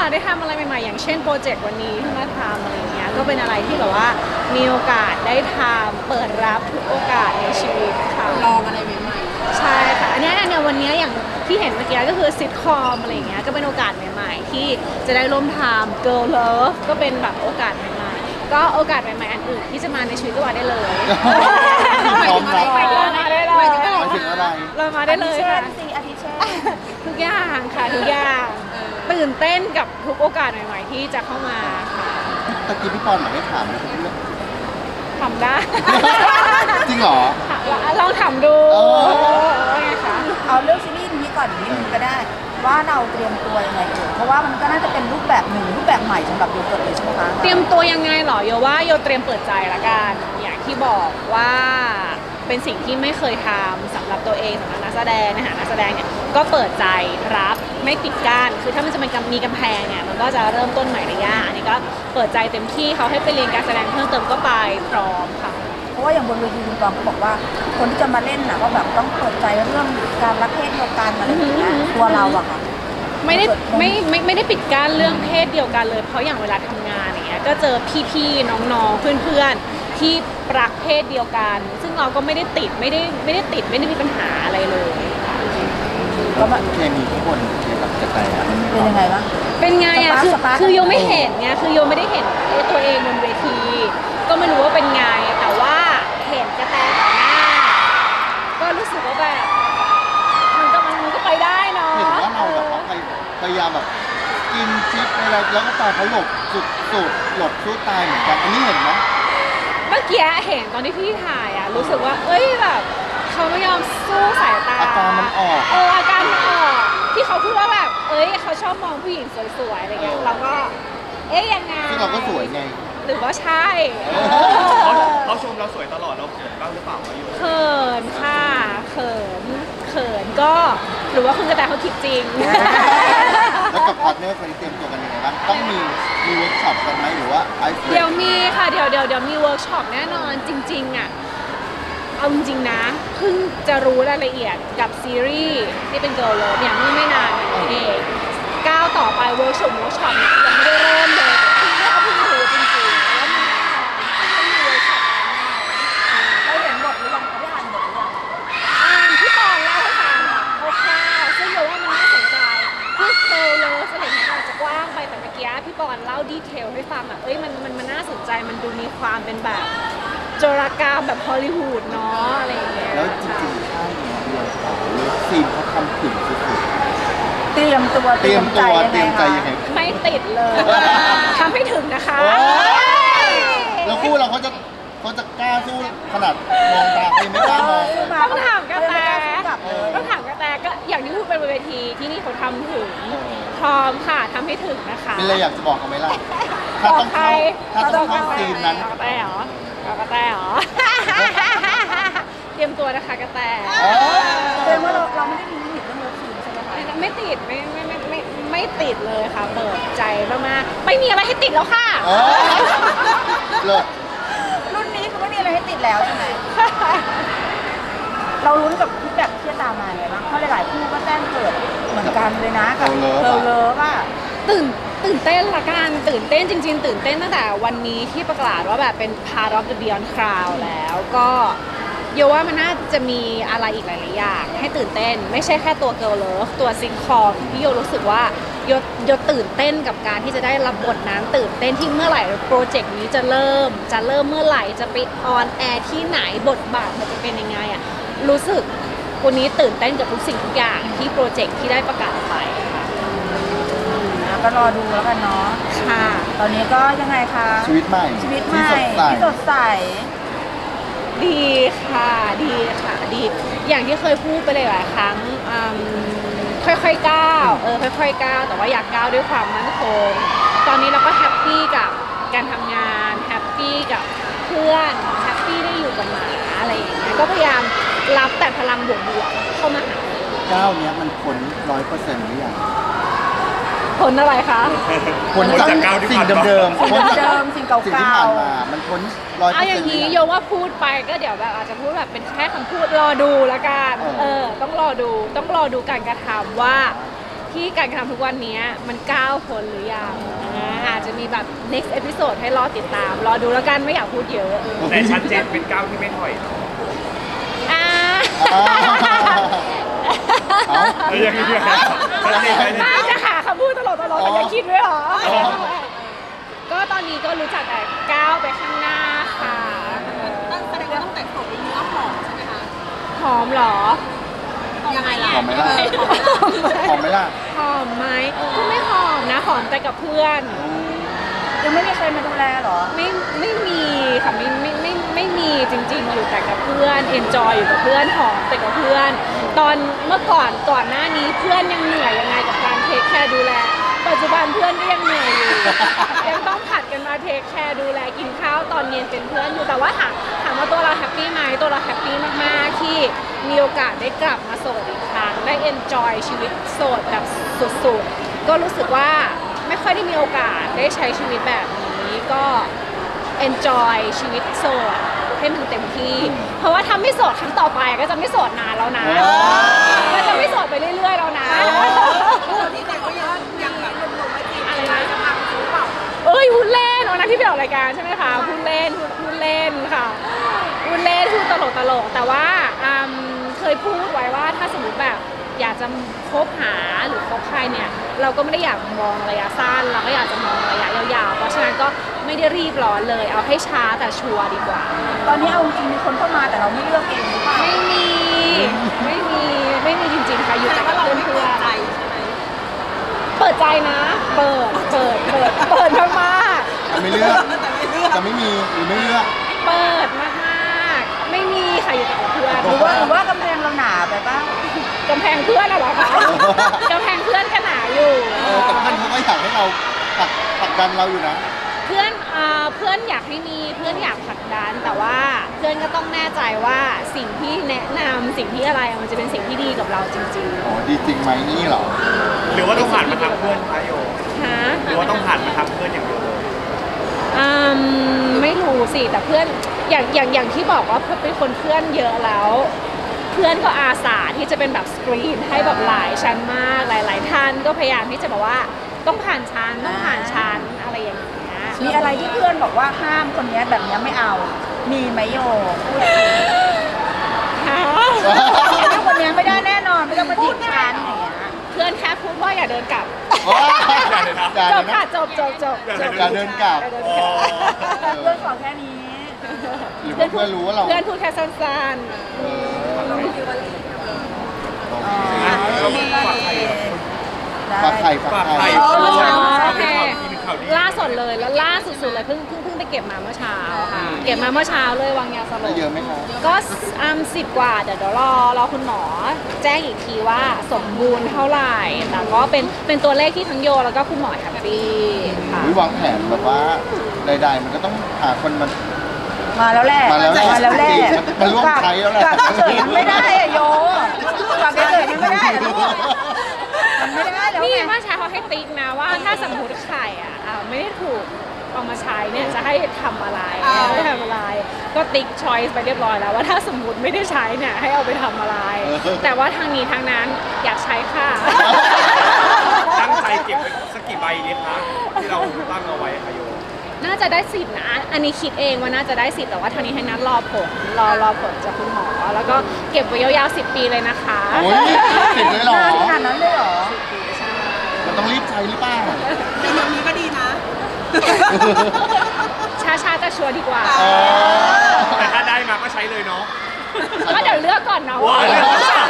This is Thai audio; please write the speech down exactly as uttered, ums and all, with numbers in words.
ได้ทำอะไรใหม่ๆอย่างเช่นโปรเจกต์วันนี้ที่มาทำอะไรเงี้ยก็เป็นอะไรที่แบบว่ามีโอกาสได้ทำเปิดรับทุกโอกาสในชีวิตค่ะลองอะไรใหม่ๆใช่ค่ะอันนี้อันนี้วันนี้อย่างที่เห็นเมื่อกี้ก็คือซิทคอมอะไรเงี้ยก็เป็นโอกาสใหม่ๆที่จะได้ร่วมทำ Girl Love ก็เป็นแบบโอกาสใหม่ๆก็โอกาสใหม่ๆอันอื่นที่จะมาในชีวิตก็มาได้เลยหมายถึงอะไรหมายถึงอะไรหมายถึงอะไรหมายถึงอะไรเรามาได้เลยค่ะอาทิเช่นทุกอย่างค่ะทุกอย่างตื่นเต้นกับทุกโอกาสใหม่ๆที่จะเข้ามาค่ะตะกี้พี่ปอนหมายได้ถามนะพี่เรื่องทำได้จริงเหรอลองทำดูว่าไงคะเอาเรื่องซีรีส์นี้ก่อนนิดนึงก็ได้ว่าเราเตรียมตัวยังไงเอ่ยเพราะว่ามันก็น่าจะเป็นรูปแบบหนึ่งรูปแบบใหม่สำหรับโยเกิร์ตเลยใช่ไหมคะเตรียมตัวยังไงหรอโยว่าโยเตรียมเปิดใจละกันอย่างที่บอกว่าเป็นสิ่งที่ไม่เคยทำสำหรับตัวเองสำหรับนักแสดงนะคะนักแสดงเนี่ยก็เปิดใจรับไม่ปิดกั้นคือถ้ามันจะเป็นมีกำแพงเนี่ยมันก็จะเริ่มต้นใหม่ระยะอันนี้ก็เปิดใจเต็มที่เขาให้ไปเรียนการแสดงเพิ่มเติมก็ไปพร้อมค่ะเพราะว่าอย่างบนเวทีคุณกองก็บอกว่าคนที่จะมาเล่นนะก็แบบต้องเปิดใจเรื่องการรักเพศเดียวกันอะไรอย่างเงี้ยตัวเราอะค่ะไม่ได้ไม่ไม่ไม่ได้ปิดกั้นเรื่องเพศเดียวกันเลยเพราะอย่างเวลาทำงานอย่างเงี้ยก็เจอพี่ๆน้องๆเพื่อนๆที่รักเพศเดียวกันซึ่งเราก็ไม่ได้ติดไม่ได้ไม่ได้ติดไม่ได้มีปัญหาอะไรเลยก็แบบเคมีทุกคนเคมีแบบกระจายเป็นยังไงบ้างเป็นไงอ่ะคือคือโยไม่เห็นไงคือโยไม่ได้เห็นตัวเองบนเวทีก็ไม่รู้ว่าเป็นไงแต่ว่าเห็นกระแตต่อหน้าก็รู้สึกว่าแบบมันก็มันก็ไปได้เนาะเห็นว่าเราแบบพยายามแบบกินชิปอะไรแล้วก็ตายเขาหลบสุดสุดหลบสู้ตายเหมือนกันอันนี้เห็นไหมเมื่อกี้เห็นตอนที่พี่ถ่ายอ่ะรู้สึกว่าเอ้ยแบบเขาไม่ยอมสู้สายตาอาการมันออกเอออาการมันออกที่เขาพูดว่าแบบเอ้ยเขาชอบมองผู้หญิงสวยๆอะไรเงี้ยเราก็เอ๊ยยังไงซึ่งเราก็สวยไงหรือว่าใช่เขาชมเราสวยตลอดเราเขินบ้างหรือเปล่าอยู่เขินค่ะเขินเขินก็หรือว่าคุณกระแตเขาคิดจริงแล้วกับพาร์ทเนอร์คนนี้เตรียมตัวกันยังไงบ้างต้องมีมีเวิร์กช็อปกันไหมหรือว่าไอซ์เดี๋ยวมีค่ะเดี๋ยวเดี๋ยวเดี๋ยวมีเวิร์กช็อปแน่นอนจริงๆอ่ะเอาจริงๆนะเพิ่งจะรู้รายละเอียดกับซีรีส์ที่เป็น Girl Love เนี่ยเมื่อไม่นานนี้เองก้าวต่อไปเวิร์กช็อปเวิร์กช็อปเนี่ยยังไม่ได้เริ่มเลยเพิ่งเอาเพิ่งรู้จริงๆแล้วมีต้องมีเวิร์กช็อปเราเห็นบทหรือยังได้อ่านบทหรือยังอ่านที่ตอนเล่าให้ฟังคร่าวๆซึ่งเดี๋ยวว่ามันน่าสนใจคือ Girl Love อะไรเงี้ยอาจจะกว้างไปแต่เมื่อกี้พี่ปอนเล่าดีเทลให้ฟังอ่ะเอ้ยมันมันมันน่าสนใจมันดูมีความเป็นแบบโจรกรรมแบบฮอลลีวูดเนาะอะไรอย่างเงี้ยแล้วจริงๆใช่เนี่ยเรื่องของเรื่องซีนเขาทำถึงสุดเตรียมตัวเตรียมตัวเตรียมใจยังไงไม่ติดเลยทำให้ถึงนะคะแล้วคู่เราเขาจะเขาจะกล้าสู้ขนาดมองตาเองไม่กล้ามองต้องถามกระแตต้องถามกระแตก็อย่างที่พูดเป็นเวทีที่นี่เขาทำถึงพร้อมค่ะทำให้ถึงนะคะเป็นอะไรอยากจะบอกเขาไหมล่ะถ้าต้องเข้าถ้าต้องเข้าซีนนั้นกระแตเหรอกระแตเหรอเตรียมตัวนะคะกระแตแสดงว่าเราเราไม่ได้มีลิมิตเรื่องเลิฟซีนใช่ไหมคะไม่ติดไม่ไม่ไม่ไม่ไม่ติดเลยค่ะเปิดใจมากๆไม่มีอะไรให้ติดแล้วค่ะเลยรุ่นนี้คือไม่มีอะไรให้ติดแล้วใช่ไหมเราลุ้นกับฟีดแบ็กที่จะตามมาไงบ้างเพราะหลายๆคู่ก็แจ้งเกิดเหมือนกันเลยนะกับเลิฟเลิฟอ่ะตื่นตื่นเต้นละกันตื่นเต้นจริงๆตื่นเต้นตั้งแต่วันนี้ที่ประกาศว่าแบบเป็น Part of the Beyond Cloud แล้วก็โยว่ามันน่าจะมีอะไรอีกหลายๆอย่างให้ตื่นเต้นไม่ใช่แค่ตัว Girl Love ตัวซิงคอมที่โยรู้สึกว่าโยโยตื่นเต้นกับการที่จะได้รับบทนั้นตื่นเต้นที่เมื่อไหร่โปรเจกต์นี้จะเริ่มจะเริ่มเมื่อไหร่จะไปออนแอร์ที่ไหนบทบาทมันจะเป็นยังไงอ่ะรู้สึกวันนี้ตื่นเต้นกับทุกสิ่งทุกอย่างที่โปรเจกต์ที่ได้ประกาศไปก็รอดูแล้วกันเนาะค่ะตอนนี้ก็ยังไงคะชีวิตใหม่ชีวิตใหม่ที่สดใสดีค่ะดีค่ะดีอย่างที่เคยพูดไปเลยหลายครั้งค่อยๆก้าวเออค่อยๆก้าวแต่ว่าอยากก้าวด้วยความมั่นคงตอนนี้เราก็แฮปปี้กับการทำงานแฮปปี้กับเพื่อนแฮปปี้ได้อยู่กับหมาอะไรอย่างเงี้ยก็พยายามรับแต่พลังบวกๆเข้ามาหาก้าวเนี้ยมันพ้นร้อยเปอร์เซ็นต์หรือยังพ้นอะไรคะพ้นจากสิ่งเดิมๆพ้นเดิมสิ่งเก่าๆสิ่งที่ผ่านมามันพ้นร้อยเปอร์เซ็นต์เอาอย่างนี้โยว่าพูดไปก็เดี๋ยวแบบอาจจะพูดแบบเป็นแค่คำพูดรอดูละกันเออต้องรอดูต้องรอดูการกระทำว่าที่การกระทำทุกวันนี้มันก้าวพ้นหรือยังอ่าอาจจะมีแบบ next episode ให้รอติดตาม รอดูแล้วกันไม่อยากพูดเยอะแต่ชัดเจนเป็นก้าวที่ไม่ถอยอ่าเอายังไงชัดเจนไปน่าจะหาคำพูดตลอดตลอดแต่จะคิดด้วยเหรอ ก็ตอนนี้ก็รู้จักแต่ก้าวไปข้างหน้าค่ะแสดงว่าต้องแต่งตัวเป็นเนื้อหอมใช่ไหมคะหอมเหรอยังไงล่ะหอมไหมล่ะหอมไหมล่ะหอมไหมก็ไม่หอมนะหอมแต่กับเพื่อนยังไม่มีใครมาดูแลเหรอไม่ไม่มีค่ะไม่ไม่ไม่ไม่มีจริงๆอยู่แต่กับเพื่อนเอนจอยอยู่กับเพื่อนหอมแต่กับเพื่อน ตอนเมื่อก่อนก่อนหน้านี้เพื่อนยังเหนื่อยยังไงกับการเทคแคร์ดูแล ปัจจุบันเพื่อนก็ยังเหนื่อยอยู่ ยังต้องผัดกันมาเทคแคร์ดูแลกินข้าวตอนเย็นเป็นเพื่อนอยู่แต่ว่าถามถามว่าตัวเราแฮปปี้ไหมตัวเราแฮปปี้มากๆที่มีโอกาสได้กลับมาโสดอีกครั้งได้เอนจอยชีวิตโสดแบบสุดๆก็รู้สึกว่าไม่ค่อยได้มีโอกาสได้ใช้ชีวิตแบบนี้ก็ enjoy ชีวิตโสดให้มันเต็มที่ เพราะว่าถ้าไม่โสดครั้งต่อไปก็จะไม่โสดนานแล้วนะก็จะไม่โสดไปเรื่อยๆแล้วนะที่แต่ก็ยังยังแบบหนุ่มๆไม่จีบอะไรใครนะจะพังหรือเปล่าเอ้ยพูดเล่นวันนั้นที่ไปออกรายการใช่ไหมคะพูดเล่นพูดพูดเล่นค่ะพูดเล่นพูดตลกตลกแต่ว่าอืมเคยพูดไว้ว่าถ้าสมมติแบบอยากจะคบหาหรือคบใครเนี่ยเราก็ไม่ได้อยากมองระยะสั้นเราก็อยากจะมองระยะยาวๆเพราะฉะนั้นก็ไม่ได้รีบร้อนเลยเอาให้ช้าแต่ชัวร์ดีกว่าตอนนี้เอาจริงมีคนเข้ามาแต่เราไม่เลือกเองหรือเปล่าไม่มีไม่มีไม่มีจริงๆค่ะอยู่แต่กับเพื่อนเพื่อนใช่ไหมเปิดใจนะ เปิดเปิดเปิดเปิดมากจะไม่เลือกจะไม่มีหรือไม่เลือกๆเปิดมากๆไม่มีค่ะอยู่แต่กับเพื่อนหรือว่าหรือว่ากำแพงเราหนาไปบ้างกำแพงเพื่อนอะเหรอคะกำแพงเพื่อนก็หนาอยู่เออแต่เพื่อนเขาก็อยากให้เราผลักผลักดันเราอยู่นะเพื่อนเอ่อเพื่อนอยากให้มีเพื่อนอยากผลักดันแต่ว่าเพื่อนก็ต้องแน่ใจว่าสิ่งที่แนะนำสิ่งที่อะไรมันจะเป็นสิ่งที่ดีกับเราจริงโอ้ดีจริงไหมนี่เหรอหรือว่าต้องผ่านมาทางเพื่อนคะโยๆฮะหรือว่าต้องผ่านมาทางเพื่อนอย่างเดียวเลยอืมไม่รู้สิแต่เพื่อนอย่างอย่างอย่างที่บอกว่าเป็นคนเพื่อนเยอะแล้ว เพื่อนก็อาสาที่จะเป็นแบบสกรีนให้แบบหลายชั้นมากหลาย ๆ ท่านก็พยายามที่จะบอกว่าต้องผ่านชั้นต้องผ่านชั้นอะไรอย่างเงี้ยมีอะไรที่เพื่อนบอกว่าห้ามคนนี้แบบนี้ไม่เอา มีไหมโยพูดสิฮะถ้าคนนี้ไม่ได้แน่นอนไม่ต้องมาจีบฉันอย่างเงี้ยเพื่อนแค่พูดว่าอย่าเดินกลับอย่าจเลยบนะค่ะจบจบจบจบอย่าเดินกลับอย่าเดินกลับเพื่อนขอแค่นี้หรือว่าเพื่อนรู้ว่าเราเพื่อนพูดแค่สั้นเอออ๋อโอเคได้ฝากไข่ฝากฝากไข่ไข่ๆอ๋อเมื่อเช้าโอเคมีข่าวดีล่าสุดเลยแล้วล่าสุดๆเลยเพิ่งเพิ่งเพิ่งไปเก็บมาเมื่อเช้าค่ะเก็บมาเมื่อเช้าเลยวางยาสลได้บเยอะไหมคะก็อัมสิบกว่าเดี๋ยวเดี๋ยวรอรอคุณหมอแจ้งอีกทีว่าสมบูรณ์เท่าไหร่แต่ก็เป็นเป็นตัวเลขที่ทั้งโยแล้วก็คุณหมอแฮปปี้ค่ะวิวางแผนแบบว่าใดๆมันก็ต้องหาคนมามาแล้วแหละมาแล้วแหละมาแล้วแหละจริงๆมันร่วมใช้แล้วแหละกลับเฉยๆมันไม่ได้อะโยกลับเฉยๆมันไม่ได้อะลูกมันไม่ได้แล้วนี่ไงเมื่อเช้าเขาให้ติ๊กนะว่าถ้าสมมติไข่อ่ะอ่าไม่ได้ถูกเอามาใช้เนี่ยจะให้ทำอะไรให้ทำอะไร ก็ติ๊กชอยส์ไปเรียบร้อยแล้วว่าถ้าสมมติไม่ได้ใช้เนี่ยให้เอาไปทำอะไร แต่ว่าทางนี้ทางนั้นอยากใช้ค่ะตั้งใจเก็บไว้สักกี่ใบดีคะที่เราตั้งเอาไว้ค่ะโยน่าจะได้สิทธิ์นะ อันนี้คิดเองว่าน่าจะได้สิทธิ์แต่ว่าทางนี้ทางนั้นรอผลรอรอผลจากคุณหมอ แล้วก็เก็บไว้ยาวๆสิบปีเลยนะคะโอ้ยติดเลยเหรอนานขนาดนั้นเลยเหรอมันต้องรีบใช้หรือเปล่าในแบบนี้ก็ดีนะช้าๆแต่ชัวร์ดีกว่าเออแต่ถ้าได้มาก็ใช้เลยเนาะก็เดี๋ยวเลือกก่อนนะว่าว้าวช้า